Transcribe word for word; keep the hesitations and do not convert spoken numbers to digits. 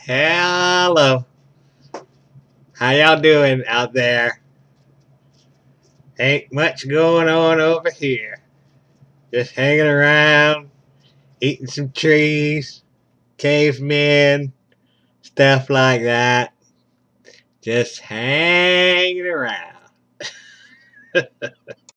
Hello. How y'all doing out there? Ain't much going on over here. Just hanging around, eating some trees, cavemen, stuff like that. Just hanging around.